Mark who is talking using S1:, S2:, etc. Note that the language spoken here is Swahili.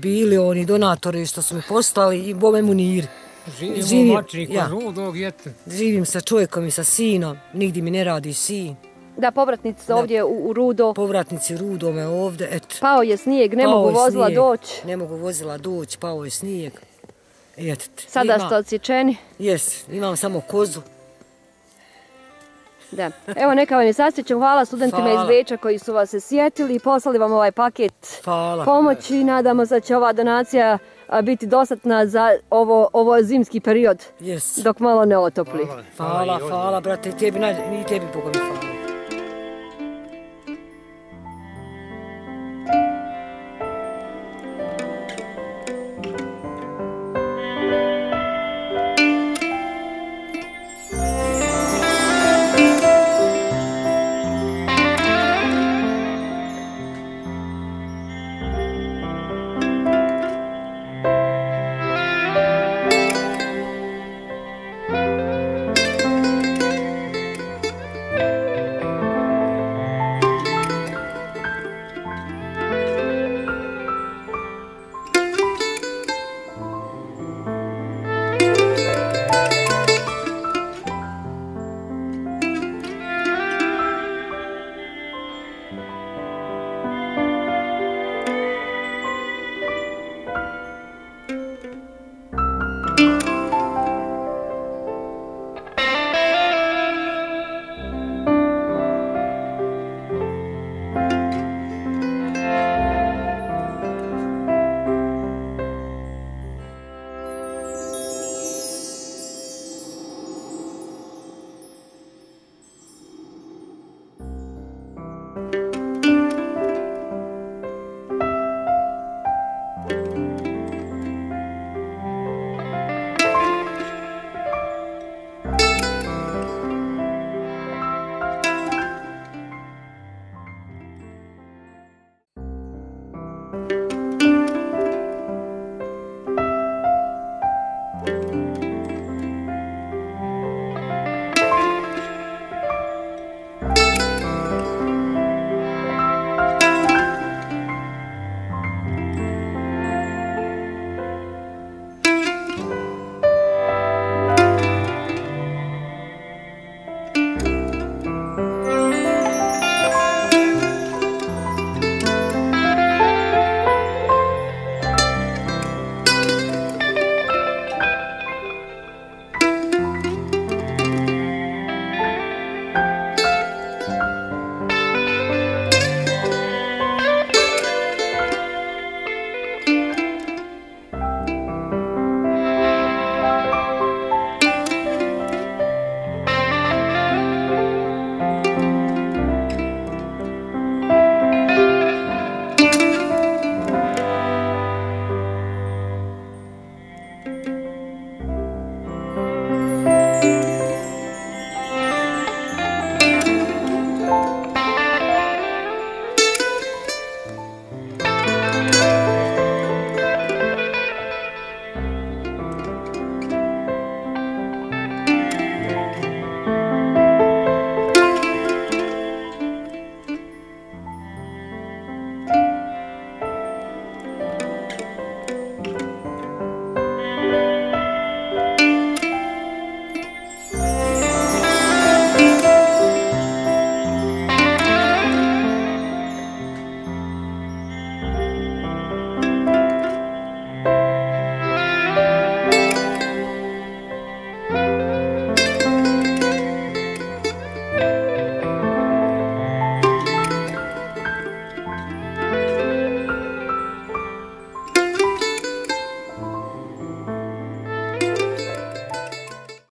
S1: bili oni donatori što su mi poslali i bome Munir. Živim sa čovjekom i sa sinom, nigdje mi ne radi sin.
S2: Da, povratnici ovdje u Rudo.
S1: Povratnici Rudo me ovdje, eto.
S2: Pao je snijeg, ne mogu vozila doći.
S1: Ne mogu vozila doći, pao je snijeg.
S2: Sada ste odsječeni?
S1: Jes, imam samo kozu.
S2: Da. Evo neka vam je sasjećam, hvala studentima iz Beča koji su vas se sjetili i poslali vam ovaj paket pomoći. Nadamo se da će ova donacija biti dostatna za ovo zimski period, dok malo ne otopli.
S1: Hvala, brate, i tebi Boga mi hvala.